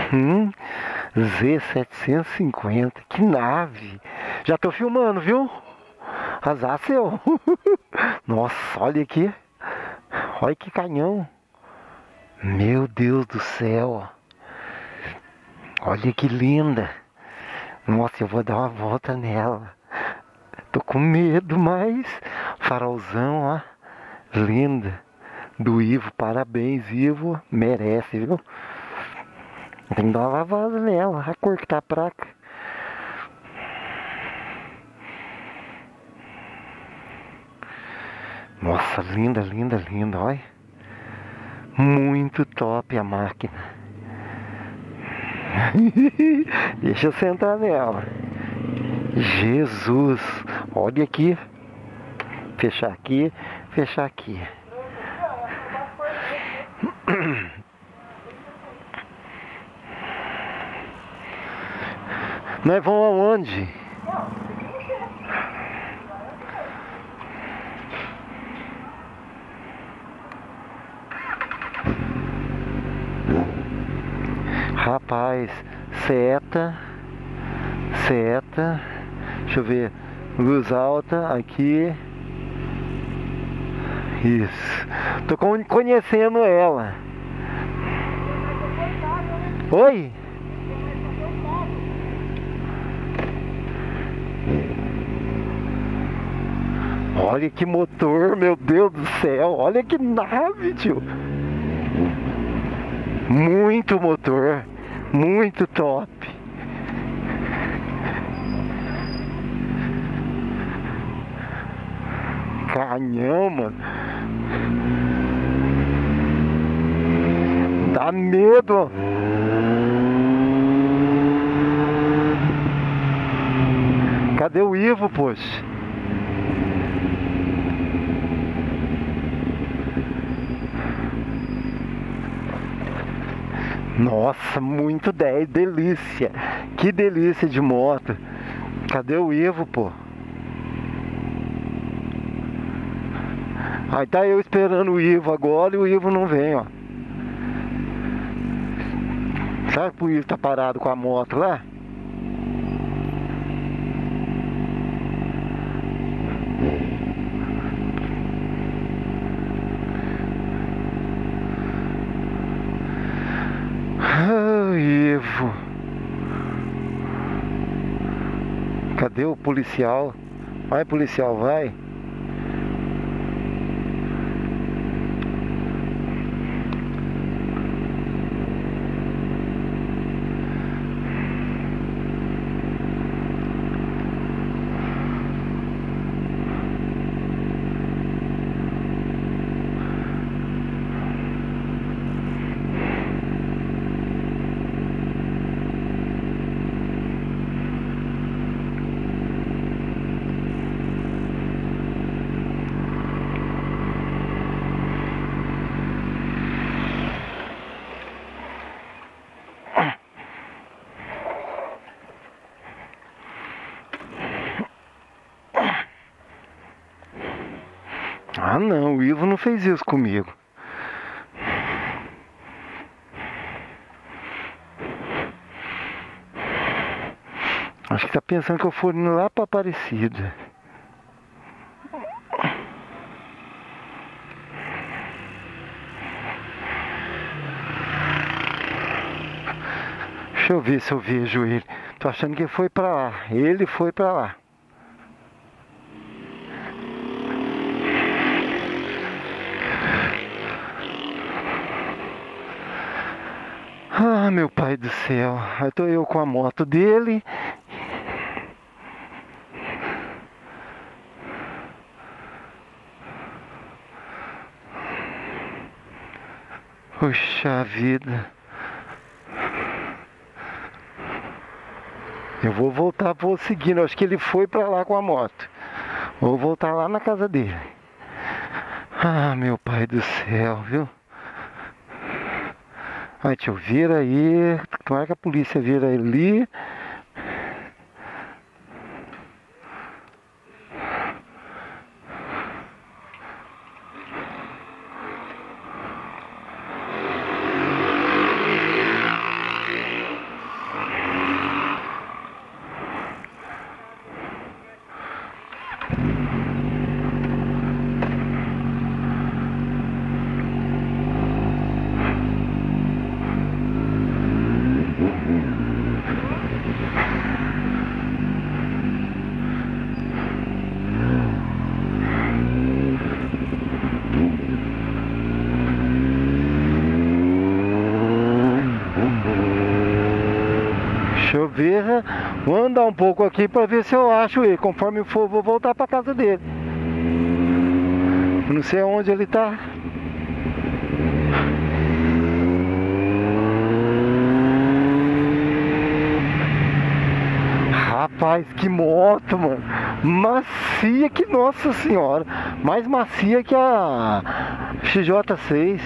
Hum, Z750, que nave! Já tô filmando, viu? Azar seu. Nossa, olha aqui. Olha que canhão. Meu Deus do céu. Olha que linda. Nossa, eu vou dar uma volta nela. Tô com medo, mas farolzão, ó. Linda. Do Ivo, parabéns, Ivo. Merece, viu? Tem que dar uma lavada nela. A cor que tá a placa. Nossa, linda, linda, linda, olha. Muito top a máquina. Deixa eu sentar nela. Jesus, olha aqui. Fechar aqui, fechar aqui. Nós vamos aonde? Rapaz, seta, seta, deixa eu ver, luz alta aqui. Isso, tô conhecendo ela. Oi? Olha que motor, meu Deus do céu, olha que nave, tio. Muito motor, muito top. Canhão, mano. Dá medo. Cadê o Ivo, poxa? Nossa, muito 10, delícia. Que delícia de moto. Cadê o Ivo, pô? Aí tá eu esperando o Ivo agora e o Ivo não vem, ó. Será que o Ivo tá parado com a moto lá? Ah, Ivo. Cadê o policial? Vai, policial, vai. Ah não, o Ivo não fez isso comigo. Acho que tá pensando que eu fui indo lá pra Aparecida. Deixa eu ver se eu vejo ele. Tô achando que ele foi pra lá. Ele foi pra lá. Ah, meu pai do céu. Aí tô eu com a moto dele. Puxa vida. Eu vou voltar, vou seguindo. Acho que ele foi pra lá com a moto. Vou voltar lá na casa dele. Ah, meu pai do céu, viu? Ai, tio, vira aí. Tomara que a polícia vira ali. ver, vou andar um pouco aqui pra ver se eu acho ele. Conforme for, vou voltar pra casa dele. Não sei aonde ele tá. Rapaz, que moto, mano. Macia que, nossa senhora. Mais macia que a XJ6.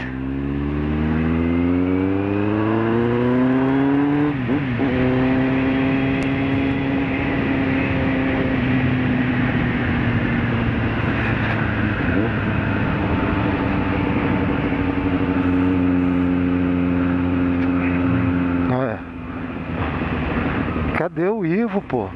Olha. Cadê o Ivo, pô?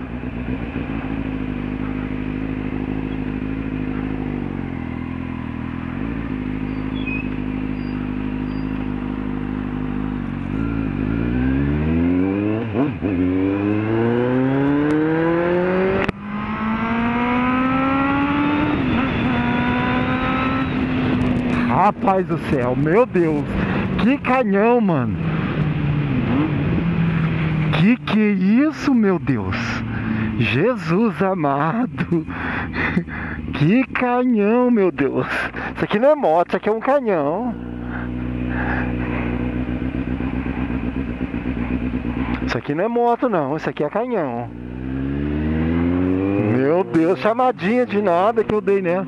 Rapaz do céu, meu Deus, que canhão, mano. Que é isso, meu Deus? Jesus amado. Que canhão, meu Deus. Isso aqui não é moto, isso aqui é um canhão. Isso aqui não é moto não, isso aqui é canhão. Meu Deus, chamadinha de nada que eu dei, né?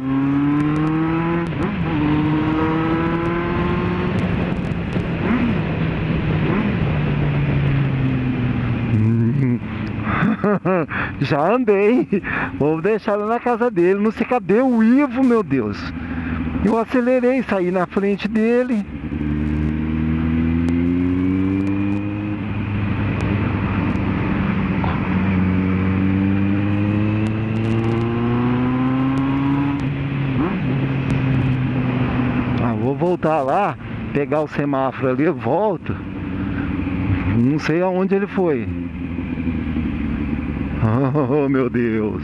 Já andei. Vou deixar lá na casa dele. Não sei cadê o Ivo, meu Deus. Eu acelerei, saí na frente dele. Vou voltar lá, pegar o semáforo ali, eu volto. Não sei aonde ele foi. Oh, meu Deus.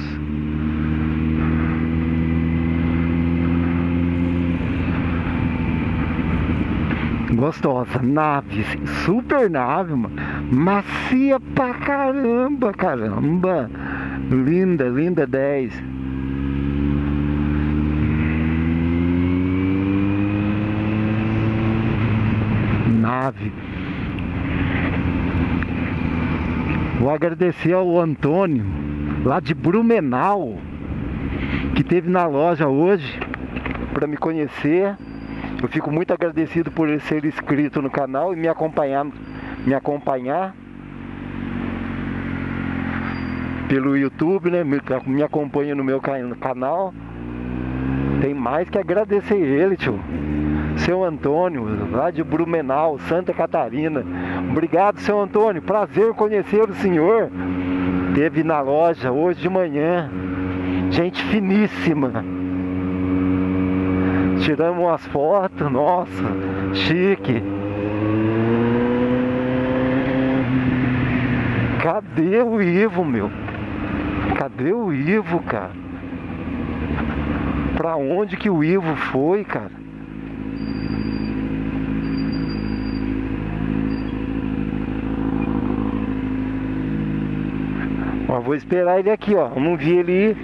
Gostosa, nave, super nave, mano. Macia pra caramba, caramba. Linda, linda 10. Nave. Vou agradecer ao Antônio, lá de Blumenau, que esteve na loja hoje para me conhecer. Eu fico muito agradecido por ele ser inscrito no canal e me acompanhar pelo YouTube, né? Me acompanha no meu canal. Tem mais que agradecer ele, tio. Seu Antônio, lá de Blumenau, Santa Catarina. Obrigado, seu Antônio. Prazer conhecer o senhor. Esteve na loja hoje de manhã. Gente finíssima. Tiramos umas fotos. Nossa, chique. Cadê o Ivo, meu? Cadê o Ivo, cara? Pra onde que o Ivo foi, cara? Ó, vou esperar ele aqui, ó. Eu não vi ele ir.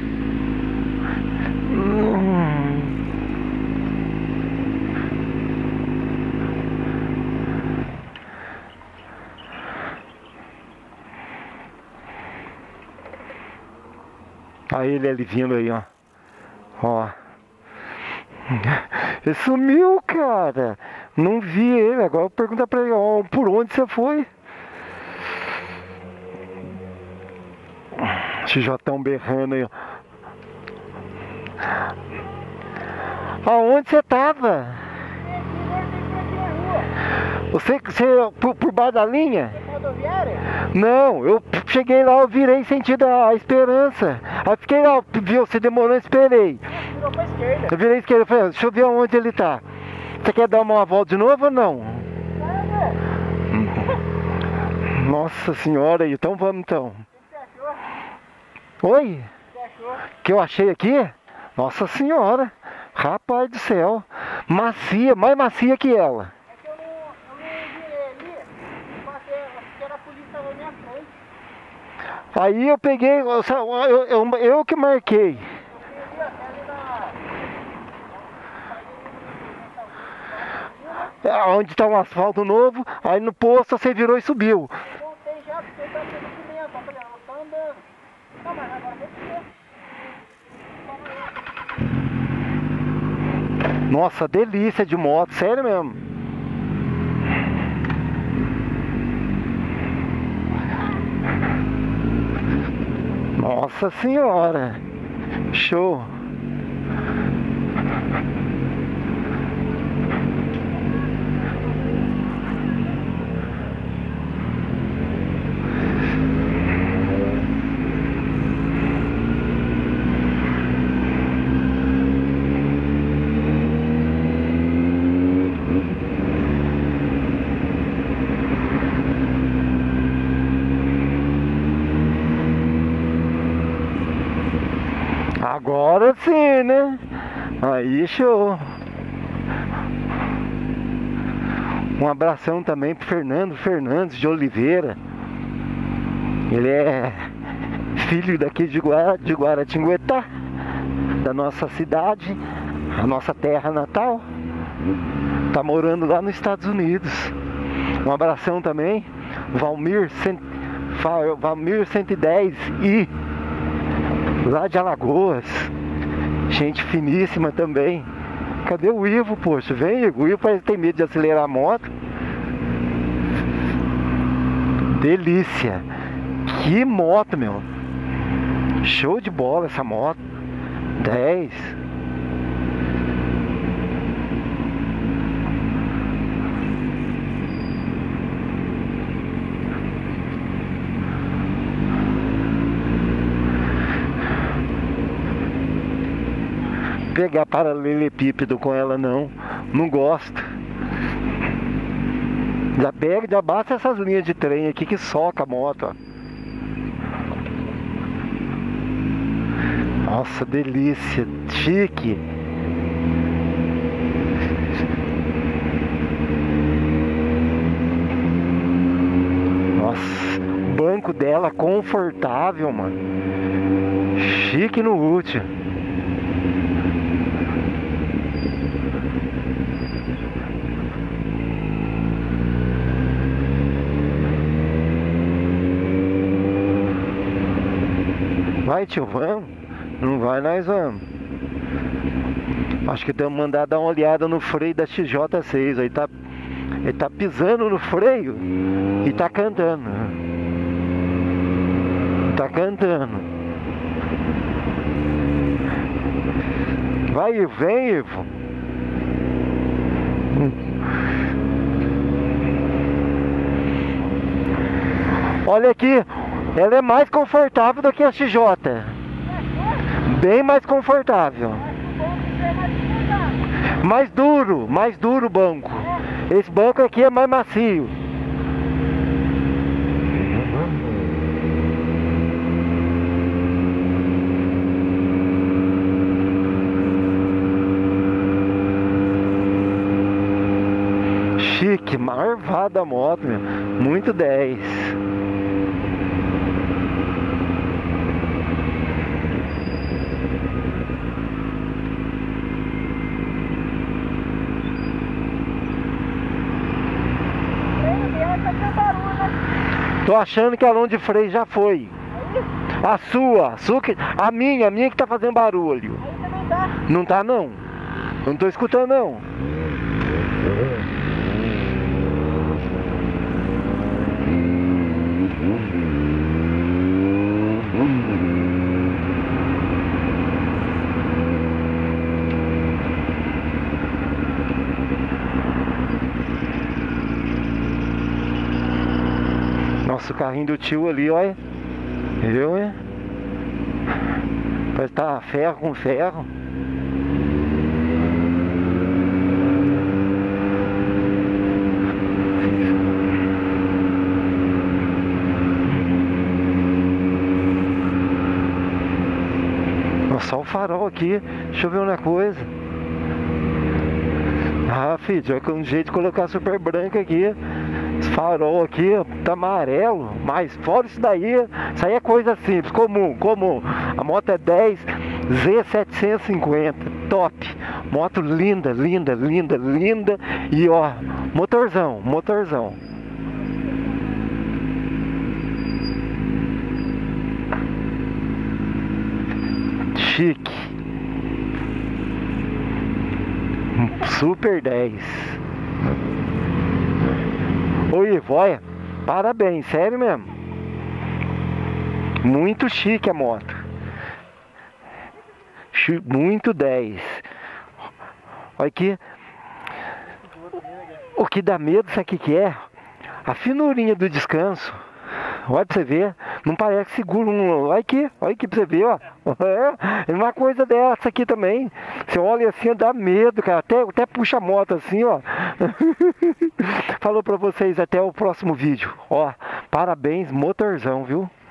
Aí ele vindo aí, ó. Ó. Ele sumiu, cara. Não vi ele. Agora eu pergunto pra ele, ó, por onde você foi? XJ berrando aí, ó. Aonde você tava? Você por baixo da linha? Rodoviária? Não, eu cheguei lá, eu virei sentido a Esperança. Aí fiquei lá, viu, você demorou, eu esperei. Virou pra esquerda. Eu virei à esquerda, falei, deixa eu ver onde ele tá. Você quer dar uma volta de novo ou não? Nossa senhora, então vamos então. O que você achou? Oi? O que você achou? Que eu achei aqui? Nossa senhora, rapaz do céu. Macia, mais macia que ela. É que eu não virei ali, eu passei, acho que era a polícia na minha frente. Aí eu peguei, eu que marquei. Onde tá um asfalto novo, aí no posto você virou e subiu. Voltei já, porque eu tava pelo cimento, ó, falei, eu tô andando. Não, mas agora vou descer. Nossa, delícia de moto, sério mesmo. Nossa senhora, show. Agora sim, né? Aí, show. Um abração também pro Fernando Fernandes de Oliveira. Ele é filho daqui de Guaratinguetá, da nossa cidade, a nossa terra natal. Tá morando lá nos Estados Unidos. Um abração também, Valmir 110 e lá de Alagoas. Gente finíssima também. Cadê o Ivo, poxa? Vem, Ivo. O Ivo parece que tem medo de acelerar a moto. Delícia. Que moto, meu. Show de bola essa moto. 10. Pegar paralelepípedo com ela não gosto. Já pega, já basta essas linhas de trem aqui que soca a moto, ó. Nossa, delícia, chique. Nossa, o banco dela confortável, mano. Chique no útil. Vai, tio, vamos? Não vai, nós vamos. Acho que temos que mandar dar uma olhada no freio da XJ6. Ele tá pisando no freio e tá cantando. Tá cantando. Vai, Ivo, vem, Ivo. Olha aqui. Ela é mais confortável do que a XJ. Bem mais confortável. Mais duro o banco. Esse banco aqui é mais macio. Chique, marvada a moto, meu. Muito 10. Tô achando que a mão de freio já foi. A sua a minha que tá fazendo barulho. Aí também tá. Não tá não. Eu não tô escutando não. Nossa, o carrinho do tio ali, olha. Viu, hein? Parece que tá ferro com ferro. Nossa, só o farol aqui. Deixa eu ver uma coisa. Ah, filho, é um jeito de colocar super branca aqui. Esse farol aqui tá amarelo, mas fora isso aí é coisa simples, comum. A moto é 10 Z750, top. Moto linda. E ó, motorzão. Chique. Super 10. Oi, Ivoia, parabéns, sério mesmo. Muito chique a moto. Muito 10. Olha aqui. O que dá medo, sabe o que é? A finurinha do descanso. Olha pra você ver. Não parece seguro. Olha aqui pra você ver, ó. É uma coisa dessa aqui também. Você olha assim, dá medo, cara. Até puxa a moto assim, ó. Falou pra vocês, até o próximo vídeo. Ó, parabéns, motorzão, viu?